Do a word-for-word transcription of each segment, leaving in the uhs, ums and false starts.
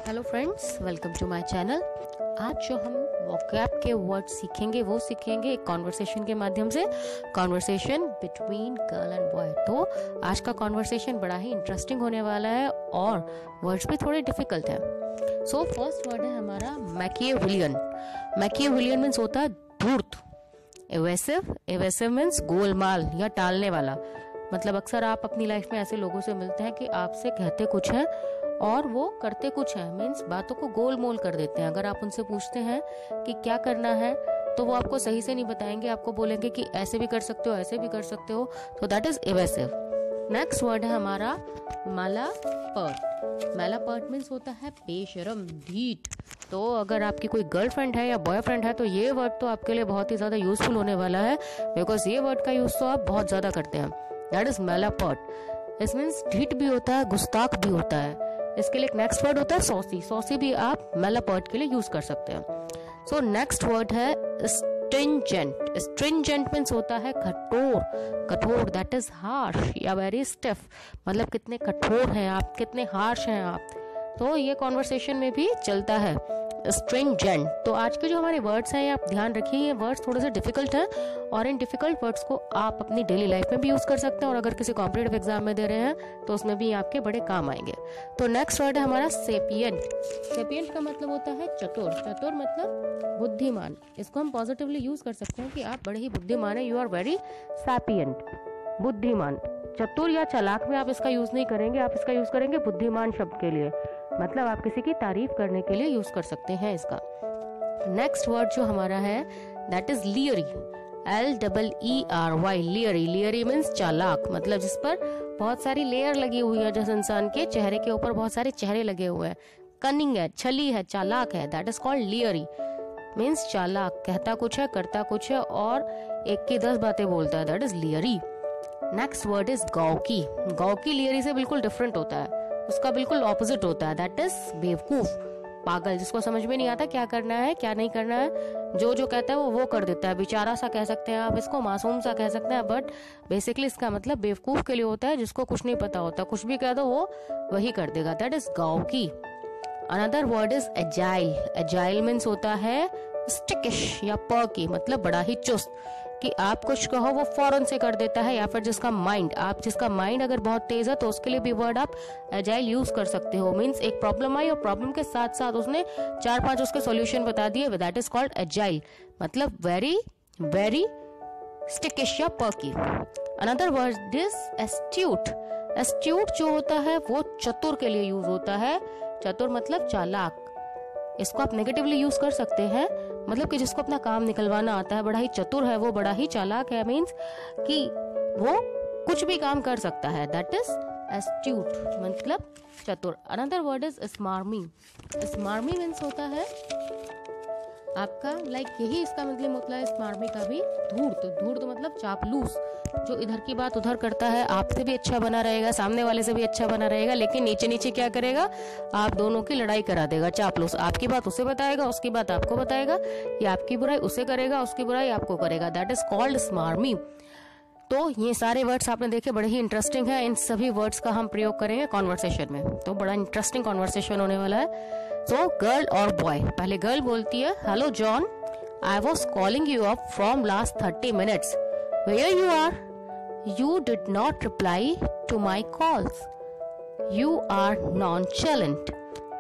Hello friends, welcome to my channel. आज जो हम vocab के वर्ड सीखेंगे वो सीखेंगे एक कॉन्वर्सेशन के माध्यम से, conversation between girl and boy. तो आज का कॉन्वर्सेशन बड़ा ही इंटरेस्टिंग होने वाला है और वर्ड्स भी थोड़े डिफिकल्ट है। सो फर्स्ट वर्ड है हमारा मैकियावेलियन। मैकियावेलियन मीन्स होता है धूर्त। एवेसिव, एवेसिव मीन्स गोलमाल या टालने वाला। मतलब अक्सर आप अपनी लाइफ में ऐसे लोगों से मिलते हैं कि आपसे कहते कुछ है और वो करते कुछ है, मीन्स बातों को गोल मोल कर देते हैं। अगर आप उनसे पूछते हैं कि क्या करना है तो वो आपको सही से नहीं बताएंगे, आपको बोलेंगे कि ऐसे भी कर सकते हो, ऐसे भी कर सकते हो। तो that is evasive. Next word है हमारा मैलापर्ट। मैलापर्ट मीन्स होता है बेशरम, ढीठ। तो अगर आपकी कोई गर्लफ्रेंड है या बॉयफ्रेंड है तो ये वर्ड तो आपके लिए बहुत ही ज्यादा यूजफुल होने वाला है, बिकॉज ये वर्ड का यूज तो आप बहुत ज्यादा करते हैं। That is malapert. इस मीन्स ढीठ भी होता है, गुस्ताख भी होता है। इसके लिए एक नेक्स्ट वर्ड होता है सॉसी। सॉसी भी आप मैलापर्ट के लिए यूज कर सकते हैं। सो नेक्स्ट वर्ड है स्ट्रिंजेंट। स्ट्रिंजेंट मीन्स होता है कठोर, कठोर। दैट इज हार्श या वेरी स्टिफ। मतलब कितने कठोर हैं आप, कितने हार्श हैं आप। तो ये कॉन्वर्सेशन में भी चलता है स्ट्रिंजेंट। तो आज के जो हमारे वर्ड्स हैं आप ध्यान रखिए, ये वर्ड्स थोड़े से डिफिकल्ट हैं और इन डिफिकल्ट वर्ड्स को आप अपनी डेली लाइफ में भी यूज कर सकते हैं और अगर किसी कॉम्पिटिटिव एग्जाम में दे रहे हैं तो उसमें भी आपके बड़े काम आएंगे। तो नेक्स्ट वर्ड है हमारा सेपियंट। सेपियंट का मतलब होता है चतुर। चतुर मतलब बुद्धिमान। इसको हम पॉजिटिवली यूज कर सकते हैं कि आप बड़े ही बुद्धिमान है, यू आर वेरी सैपियंट, बुद्धिमान। चतुर या चालाक में आप इसका यूज नहीं करेंगे, आप इसका यूज करेंगे बुद्धिमान शब्द के लिए। मतलब आप किसी की तारीफ करने के लिए यूज कर सकते हैं इसका। नेक्स्ट वर्ड जो हमारा है that is leery. L double E R Y, leery. Leery means चालाक। मतलब जिस पर बहुत सारी लेयर लगी हुई है, जिस इंसान के चेहरे के ऊपर बहुत सारे चेहरे लगे हुए हैं। कनिंग है, छली है, चालाक है। That is called leery. Means चालाक, कहता कुछ है, करता कुछ है और एक की दस बातें बोलता है। That is leery. Next word is gawky. Gawky leery से बिल्कुल डिफरेंट होता है, उसका बिल्कुल ऑपोजिट होता है। दैट इज बेवकूफ, पागल, जिसको समझ में नहीं आता क्या करना है क्या नहीं करना है, जो जो कहता है वो वो कर देता है। बेचारा सा कह सकते हैं आप इसको, मासूम सा कह सकते हैं, बट बेसिकली इसका मतलब बेवकूफ के लिए होता है, जिसको कुछ नहीं पता होता, कुछ भी कह दो वो वही कर देगा। That is gawky. Another word is agile. Agile means होता है स्टिकिश या पर्की। मतलब बड़ा ही चुस्त, कि आप कुछ कहो वो फौरन से कर देता है, या फिर जिसका माइंड आप जिसका माइंड अगर बहुत तेज है तो उसके लिए भी वर्ड आप एजाइल यूज कर सकते हो। मींस एक प्रॉब्लम आई और प्रॉब्लम के साथ साथ उसने चार पांच उसके सॉल्यूशन बता दिए। That is called agile. मतलब वेरी वेरी स्टिकिश या perky. Another word is astute. Astute जो होता है वो चतुर के लिए यूज होता है। चतुर मतलब चालाक। इसको आप नेगेटिवली यूज कर सकते हैं, मतलब कि जिसको अपना काम निकलवाना आता है, बड़ा ही चतुर है वो, बड़ा ही चालाक है, मीन्स कि वो कुछ भी काम कर सकता है। दैट इज एस्ट्यूट, मतलब चतुर। Another word is smarmy. Smarmy means होता है आपका लाइक like, यही इसका मतलब होता है स्मार्मी का भी धूर्त। धूर्त मतलब चापलूस, जो इधर की बात उधर करता है, आपसे भी अच्छा बना रहेगा, सामने वाले से भी अच्छा बना रहेगा, लेकिन नीचे नीचे क्या करेगा, आप दोनों की लड़ाई करा देगा। चापलूस, आपकी बात उसे बताएगा, उसकी बात आपको बताएगा, या आपकी बुराई उसे करेगा, उसकी बुराई आपको करेगा। That is called smarmy. तो ये सारे वर्ड्स आपने देखे, बड़े ही इंटरेस्टिंग है। इन सभी वर्ड्स का हम प्रयोग करेंगे कॉन्वर्सेशन में, तो बड़ा इंटरेस्टिंग कॉन्वर्सेशन होने वाला है। सो गर्ल और बॉय। पहले गर्ल बोलती है, hello John, I was calling you up from last thirty minutes, where you are? You did not reply to my calls, you are nonchalant.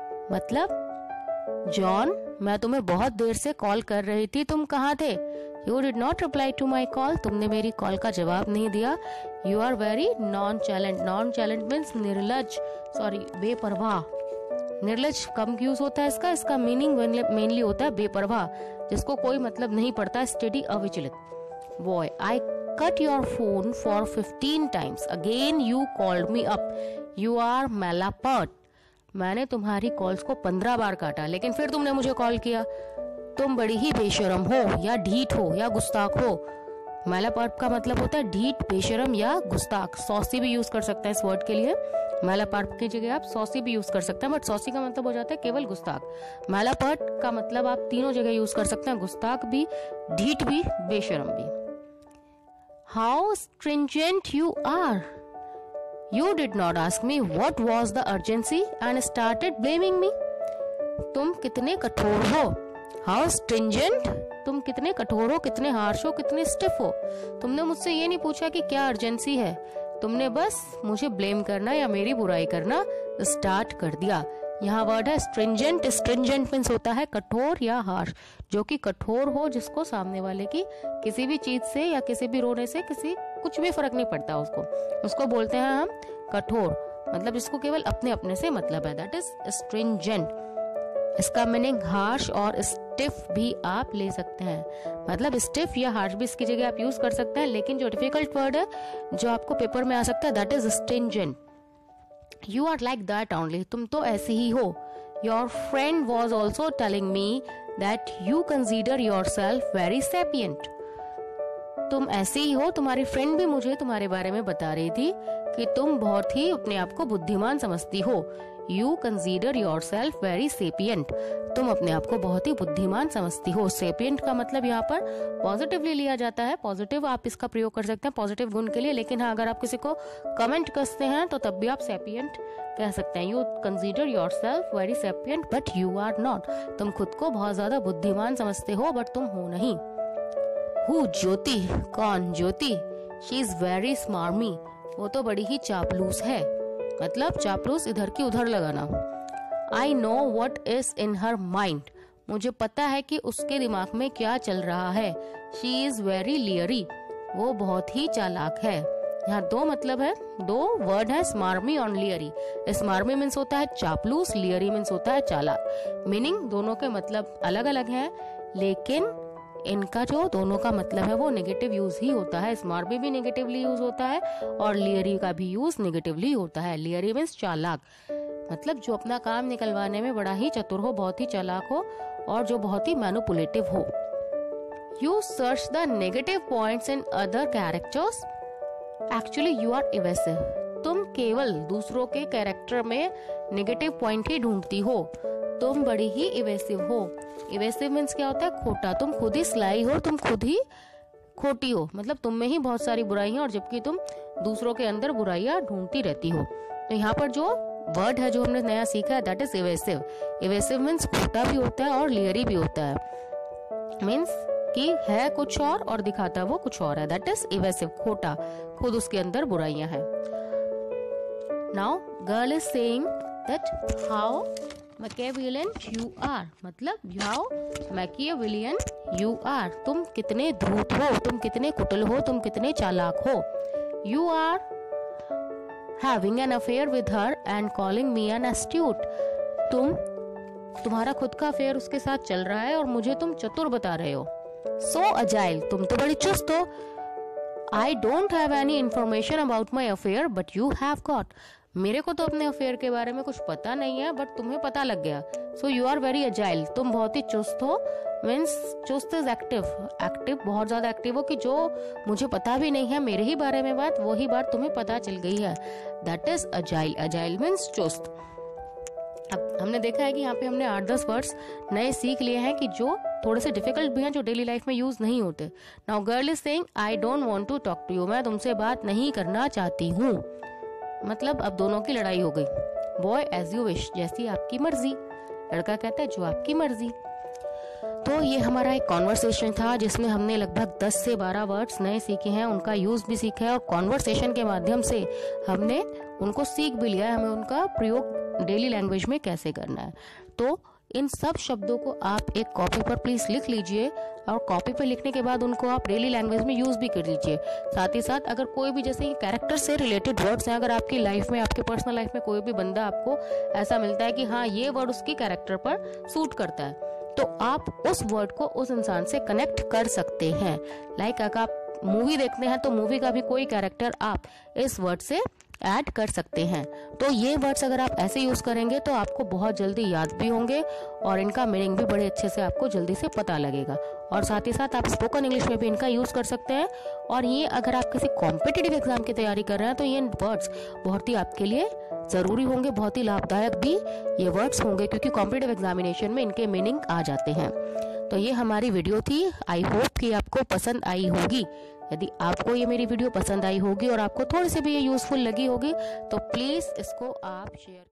मतलब जॉन, मैं तुम्हें बहुत देर से कॉल कर रही थी, तुम कहाँ थे? You did not reply to my call, तुमने मेरी कॉल का जवाब नहीं दिया। You are very nonchalant. Nonchalant means निर्लज, सॉरी बेपरवाह। निर्लज कम यूज होता है इसका, इसका मीनिंग मेनली होता है बेपरवाह, जिसको कोई मतलब नहीं पड़ता, स्टेडी, अविचलित। Boy, I cut your phone for fifteen times. Again you called me up. You are malapert. मैंने तुम्हारी कॉल्स को पंद्रह बार काटा, लेकिन फिर तुमने मुझे कॉल किया। तुम बड़ी ही बेशरम हो, या ढीठ हो, या गुस्ताख हो। मैलापर्ट का मतलब होता है ढीठ, बेशरम या गुस्ताख। सॉसी भी यूज कर सकते हैं इस वर्ड के लिए। मैलापर्ट की जगह आप सॉसी भी यूज कर सकते हैं, बट सॉसी का मतलब हो जाता है केवल गुस्ताख। मैलापर्ट का मतलब आप तीनों जगह यूज कर सकते हैं, गुस्ताख भी, ढीठ भी, बेशरम भी। How stringent you are. You did not ask me what was the urgency and started blaming me. तुम कितने कठोर हो, हाउ स्ट्रिंजेंट, तुम कितने कठोर हो, कितने हार्श हो, कितने स्टिफ हो। तुमने मुझसे ये नहीं पूछा कि क्या अर्जेंसी है, तुमने बस मुझे ब्लेम करना या मेरी बुराई करना स्टार्ट कर दिया। यहाँ वर्ड है स्ट्रिंजेंट। स्ट्रिंजेंट मीन्स होता है कठोर या हार्श, जो कि कठोर हो, जिसको सामने वाले की किसी भी चीज से या किसी भी रोने से किसी कुछ भी फर्क नहीं पड़ता उसको, उसको बोलते हैं हम कठोर, मतलब जिसको केवल अपने अपने से मतलब है, दैट इज स्ट्रिंजेंट। इसका मीनिंग हार्श और स्टिफ भी आप ले सकते हैं, मतलब स्टिफ या हार्श भी इसकी जगह आप यूज कर सकते हैं, लेकिन जो डिफिकल्ट वर्ड है जो आपको पेपर में आ सकता है that is stringent. You are like that only, तुम तो ऐसे ही हो। Your friend was also telling me that you consider yourself very sapient. तुम ऐसे ही हो, तुम्हारी फ्रेंड भी मुझे तुम्हारे बारे में बता रही थी कि तुम बहुत ही अपने आप को बुद्धिमान समझती हो। You consider yourself very sapient. तुम अपने आप को बहुत ही बुद्धिमान समझती हो। सेपियंट का मतलब यहाँ पर पॉजिटिवली लिया जाता है, पॉजिटिव आप इसका प्रयोग कर सकते हैं पॉजिटिव गुण के लिए, लेकिन हाँ अगर आप किसी को कमेंट कसते हैं तो तब भी आप सेपियंट कह सकते हैं। You consider yourself very sapient but you are not, तुम खुद को बहुत ज्यादा बुद्धिमान समझते हो बट तुम हो नहीं। हु, ज्योति, कौन, Jyoti, she is very smarmy, वो तो बड़ी ही चापलूस है, मतलब चापलूस इधर की उधर लगाना। I know what is in her mind, मुझे पता है कि उसके दिमाग में क्या चल रहा है। शी इज वेरी लियरी, वो बहुत ही चालाक है। यहाँ दो मतलब है, दो वर्ड है, स्मार्मी और लियरी। स्मार्मी मीन्स होता है चापलूस, लियरी मीन्स होता है चालाक। मीनिंग दोनों के मतलब अलग अलग हैं, लेकिन इनका जो दोनों का मतलब है वो नेगेटिव यूज ही होता है। स्मार्मी भी नेगेटिवली यूज होता है और लियरी का भी यूज नेगेटिवली होता है। लियरी मीन्स चालाक, मतलब जो अपना काम निकलवाने में बड़ा ही चतुर हो, बहुत ही चालाक हो और जो बहुत ही मैनिपुलेटिव हो। You search the negative points in other characters, actually you are evasive, तुम केवल दूसरों के कैरेक्टर में नेगेटिव पॉइंट ही ढूंढती हो, तुम बड़ी ही इवेसिव हो। इवेसिव मीन्स क्या होता है, खोटा, तुम खुद ही स्लाई हो, तुम खुद ही खोटी हो, मतलब तुम में ही बहुत सारी बुराई है और जबकि तुम दूसरों के अंदर बुराइयां ढूंढती रहती हो। तो यहाँ पर जो वर्ड है जो हमने नया सीखा है that is evasive. Evasive means खोटा भी होता है और लियरी भी होता है, मीन्स कि है कुछ और और दिखाता वो कुछ और है, दैट इज इवेसिव, खोटा, खुद उसके अंदर बुराइयां हैं। Now girl is saying that how Machiavellian you are, मतलब हाउ मैकियावेलियन यू आर, तुम कितने धूर्त हो, तुम कितने कुटिल हो, तुम कितने चालाक हो। You are having an affair with her and calling me an astute, तुम तुम्हारा खुद का अफेयर उसके साथ चल रहा है और मुझे तुम चतुर बता रहे हो। So agile, तुम तो बड़ी चुस्त हो। I don't have any information about my affair but you have got, मेरे को तो अपने अफेयर के बारे में कुछ पता नहीं है बट तुम्हें पता लग गया। So you are very agile, तुम बहुत ही चुस्त हो, मीन्स चुस्त इज एक्टिव, एक्टिव बहुत ज्यादा एक्टिव हो कि जो मुझे पता भी नहीं है मेरे ही बारे में बात, वही बात तुम्हें पता चल गई है, that is agile. Agile means चुस्त। अब हमने देखा है कि यहाँ पे हमने आठ दस वर्ड्स नए सीख लिए हैं कि जो थोड़े से डिफिकल्ट भी हैं, जो डेली लाइफ में यूज नहीं होते। Now girl is saying I don't want to talk to you, मैं तुमसे बात नहीं करना चाहती हूँ, मतलब अब दोनों की लड़ाई हो गई। बॉय एज यू विश, जैसी आपकी मर्जी, लड़का कहता है जो आपकी मर्जी। तो ये हमारा एक कॉन्वर्सेशन था जिसमें हमने लगभग दस से बारह वर्ड्स नए सीखे हैं, उनका यूज भी सीखा है और कॉन्वर्सेशन के माध्यम से हमने उनको सीख भी लिया है, हमें उनका प्रयोग डेली लैंग्वेज में कैसे करना है। तो इन सब शब्दों को आप एक कॉपी पर प्लीज लिख लीजिए और कॉपी पर लिखने के बाद उनको आप डेली लैंग्वेज में यूज भी कर लीजिए। साथ ही साथ अगर कोई भी जैसे कैरेक्टर से रिलेटेड वर्ड्स हैं, अगर आपकी लाइफ में, आपके पर्सनल लाइफ में कोई भी बंदा आपको ऐसा मिलता है कि हाँ ये वर्ड उसकी कैरेक्टर पर सूट करता है, तो आप उस वर्ड को उस इंसान से कनेक्ट कर सकते हैं। लाइक अगर आप मूवी देखते हैं तो मूवी का भी कोई कैरेक्टर आप इस वर्ड से ऐड कर सकते हैं। तो ये वर्ड्स अगर आप ऐसे यूज करेंगे तो आपको बहुत जल्दी याद भी होंगे और इनका मीनिंग भी बड़े अच्छे से आपको जल्दी से पता लगेगा। और साथ ही साथ आप स्पोकन इंग्लिश में भी इनका यूज कर सकते हैं। और ये अगर आप किसी कॉम्पिटिटिव एग्जाम की तैयारी कर रहे हैं तो ये वर्ड्स बहुत ही आपके लिए जरूरी होंगे, बहुत ही लाभदायक भी ये वर्ड्स होंगे, क्योंकि कॉम्पिटिटिव एग्जामिनेशन में इनके मीनिंग आ जाते हैं। तो ये हमारी वीडियो थी, आई होप कि आपको पसंद आई होगी। यदि आपको ये मेरी वीडियो पसंद आई होगी और आपको थोड़ी सी भी ये यूजफुल लगी होगी तो प्लीज इसको आप शेयर